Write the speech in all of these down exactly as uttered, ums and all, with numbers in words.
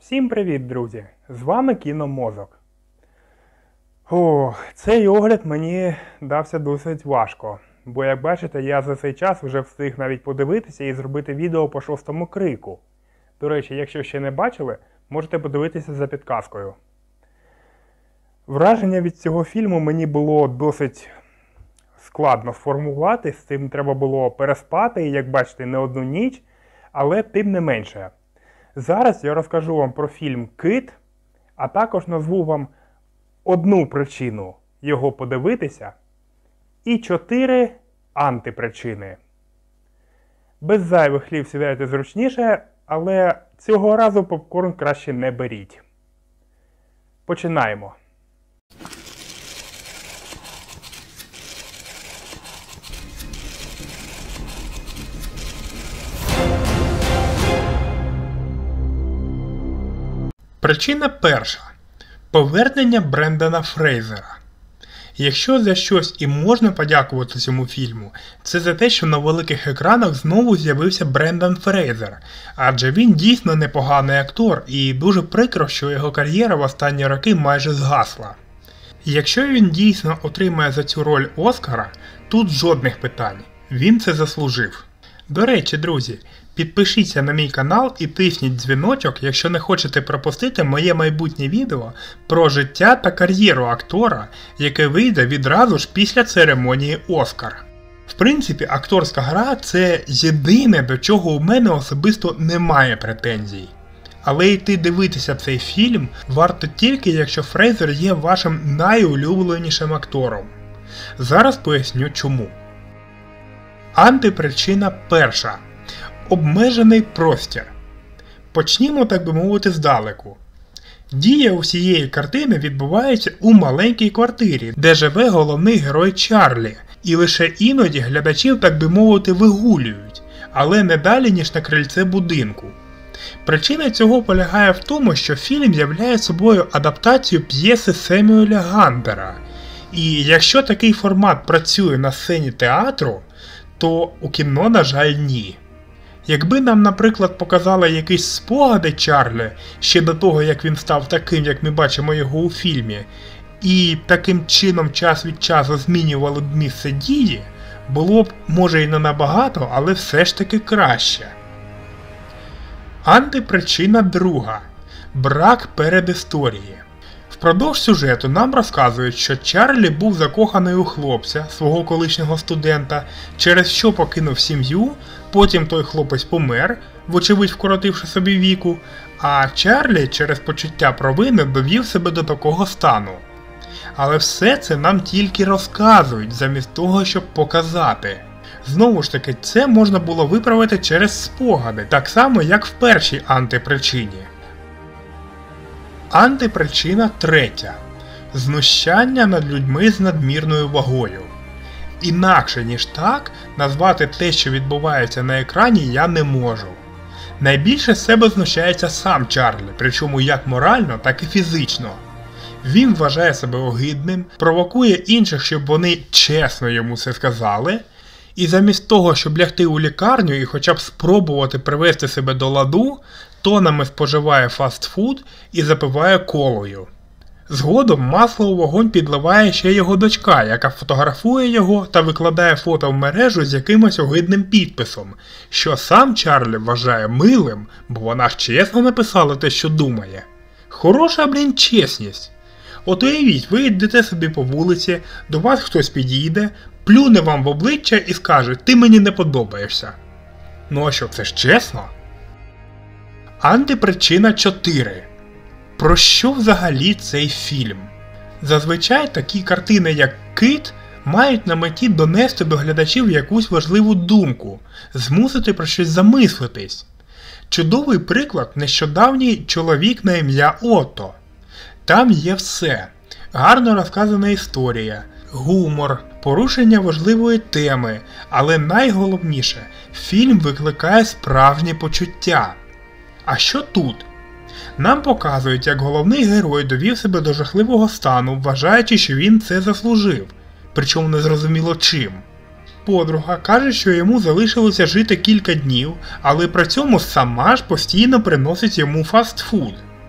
Всім привіт, друзі! З вами Кіномозок. О, цей огляд мені дався досить важко, бо, як бачите, я за цей час вже встиг навіть подивитися і зробити відео по шостому крику. До речі, якщо ще не бачили, можете подивитися за підказкою. Враження від цього фільму мені було досить складно сформувати, з цим треба було переспати, і, як бачите, не одну ніч, але тим не менше. Зараз я розкажу вам про фільм «Кит», а також назву вам одну причину його подивитися і чотири антипричини. Без зайвих слів сідайте зручніше, але цього разу попкорн краще не беріть. Починаємо. Причина перша. Повернення Брендана Фрейзера. Якщо за щось і можна подякувати цьому фільму, це за те, що на великих екранах знову з'явився Брендан Фрейзер, адже він дійсно непоганий актор і дуже прикро, що його кар'єра в останні роки майже згасла. Якщо він дійсно отримає за цю роль Оскара, тут жодних питань, він це заслужив. До речі, друзі, підпишіться на мій канал і тисніть дзвіночок, якщо не хочете пропустити моє майбутнє відео про життя та кар'єру актора, яке вийде відразу ж після церемонії Оскар. В принципі, акторська гра – це єдине, до чого у мене особисто немає претензій. Але йти дивитися цей фільм варто тільки, якщо Фрейзер є вашим найулюбленішим актором. Зараз поясню чому. Антипричина перша. Обмежений простір. Почнімо, так би мовити, здалеку. Дія усієї картини відбувається у маленькій квартирі, де живе головний герой Чарлі, і лише іноді глядачів, так би мовити, вигулюють, але не далі, ніж на крильце будинку. Причина цього полягає в тому, що фільм являє собою адаптацію п'єси Семюеля Гантера, і якщо такий формат працює на сцені театру, то у кіно, на жаль, ні. Якби нам, наприклад, показали якісь спогади Чарлі ще до того, як він став таким, як ми бачимо його у фільмі, і таким чином час від часу змінювали б місце дії, було б, може, і не набагато, але все ж таки краще. Антипричина друга. Брак передісторії. Впродовж сюжету нам розказують, що Чарлі був закоханий у хлопця, свого колишнього студента, через що покинув сім'ю, потім той хлопець помер, вочевидь вкоротивши собі віку, а Чарлі через почуття провини довів себе до такого стану. Але все це нам тільки розказують, замість того, щоб показати. Знову ж таки, це можна було виправити через спогади, так само, як в першій антипричині. Антипричина третя. Знущання над людьми з надмірною вагою. Інакше, ніж так, назвати те, що відбувається на екрані, я не можу. Найбільше з себе знущається сам Чарлі, причому як морально, так і фізично. Він вважає себе огидним, провокує інших, щоб вони чесно йому це сказали, і замість того, щоб лягти у лікарню і хоча б спробувати привести себе до ладу, тонами споживає фастфуд і запиває колою. Згодом масло у вогонь підливає ще його дочка, яка фотографує його та викладає фото в мережу з якимось огидним підписом, що сам Чарлі вважає милим, бо вона ж чесно написала те, що думає. Хороша, блін, чесність. От уявіть, ви йдете собі по вулиці, до вас хтось підійде, плюне вам в обличчя і скаже: «Ти мені не подобаєшся». Ну а що, це ж чесно? Антипричина чотири. Про що взагалі цей фільм? Зазвичай такі картини, як «Кит», мають на меті донести до глядачів якусь важливу думку, змусити про щось замислитись. Чудовий приклад – нещодавній «Чоловік на ім'я Отто». Там є все. Гарно розказана історія, гумор, порушення важливої теми, але найголовніше – фільм викликає справжні почуття. А що тут? Нам показують, як головний герой довів себе до жахливого стану, вважаючи, що він це заслужив, причому незрозуміло чим. Подруга каже, що йому залишилося жити кілька днів, але при цьому сама ж постійно приносить йому фастфуд.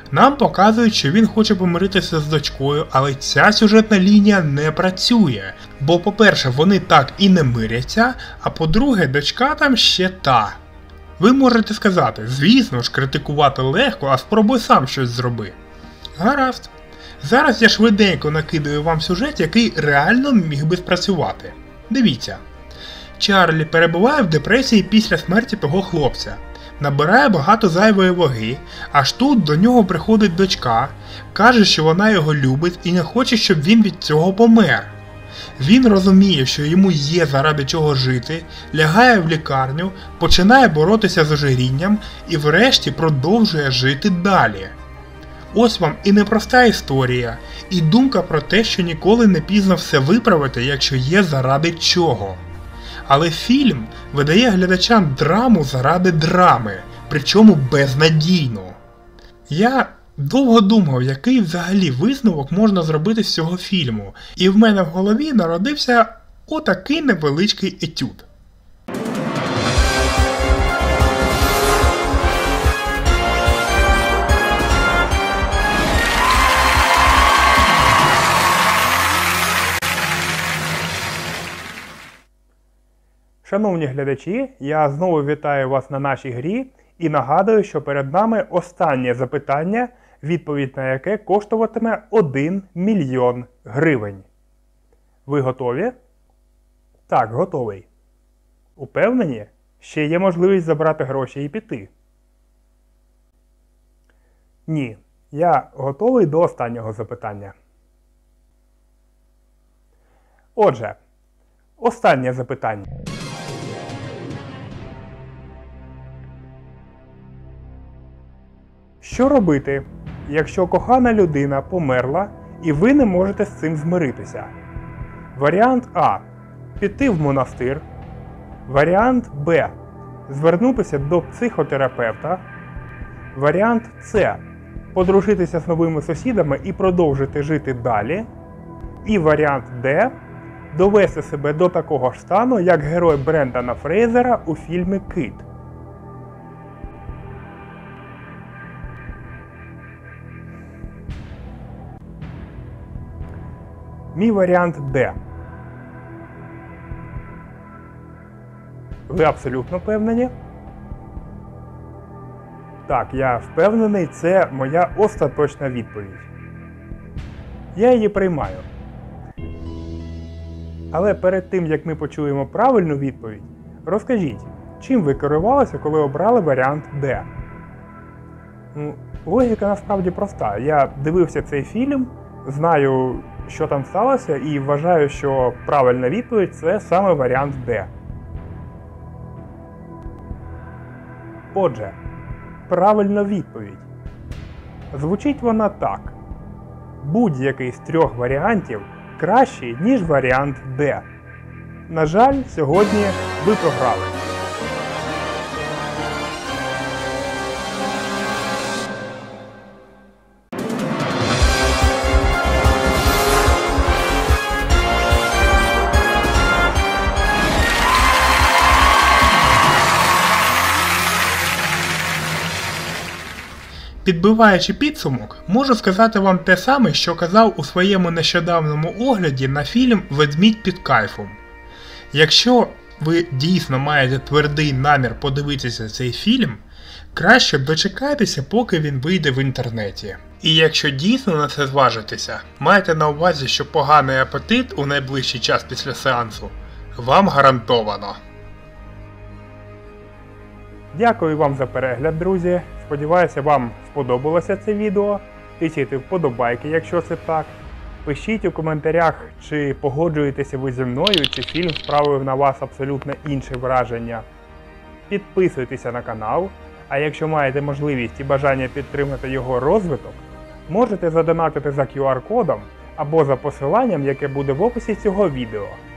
Нам показують, що він хоче помиритися з дочкою, але ця сюжетна лінія не працює. Бо, по-перше, вони так і не миряться, а по-друге, дочка там ще та. Ви можете сказати, звісно ж, критикувати легко, а спробуй сам щось зроби. Гаразд. Зараз я швиденько накидаю вам сюжет, який реально міг би спрацювати. Дивіться. Чарлі перебуває в депресії після смерті того хлопця. Набирає багато зайвої ваги, аж тут до нього приходить дочка, каже, що вона його любить і не хоче, щоб він від цього помер. Він розуміє, що йому є заради чого жити, лягає в лікарню, починає боротися з ожирінням і врешті продовжує жити далі. Ось вам і непроста історія, і думка про те, що ніколи не пізно все виправити, якщо є заради чого. Але фільм видає глядачам драму заради драми, причому безнадійну. Я довго думав, який взагалі висновок можна зробити з цього фільму, і в мене в голові народився отакий невеличкий етюд. Шановні глядачі, я знову вітаю вас на нашій грі і нагадую, що перед нами останнє запитання, відповідь на яке коштуватиме один мільйон гривень. Ви готові? Так, готовий. Упевнені? Ще є можливість забрати гроші і піти. Ні, я готовий до останнього запитання. Отже, останнє запитання. Що робити, якщо кохана людина померла і ви не можете з цим змиритися? Варіант А. Піти в монастир. Варіант Б. Звернутися до психотерапевта. Варіант С. Подружитися з новими сусідами і продовжити жити далі. І варіант Д. Довести себе до такого ж стану, як герой Брендана Фрейзера у фільмі «Кит». Мій варіант Д. Ви абсолютно впевнені? Так, я впевнений, це моя остаточна відповідь. Я її приймаю. Але перед тим, як ми почуємо правильну відповідь, розкажіть, чим ви керувалися, коли обрали варіант Д? Ну, логіка насправді проста. Я дивився цей фільм, знаю, що там сталося, і вважаю, що правильна відповідь – це саме варіант Д. Отже, правильна відповідь. Звучить вона так. Будь-який з трьох варіантів кращий, ніж варіант Д. На жаль, сьогодні ви програли. Підбиваючи підсумок, можу сказати вам те саме, що казав у своєму нещодавньому огляді на фільм «Ведмідь під кайфом». Якщо ви дійсно маєте твердий намір подивитися цей фільм, краще дочекайтеся, поки він вийде в інтернеті. І якщо дійсно на це зважитеся, майте на увазі, що поганий апетит у найближчий час після сеансу вам гарантовано. Дякую вам за перегляд, друзі. Сподіваюся, вам сподобалося це відео. Тисяйте вподобайки, якщо це так. Пишіть у коментарях, чи погоджуєтеся ви зі мною, чи фільм справив на вас абсолютно інше враження. Підписуйтеся на канал, а якщо маєте можливість і бажання підтримати його розвиток, можете задонатити за кю ар кодом або за посиланням, яке буде в описі цього відео.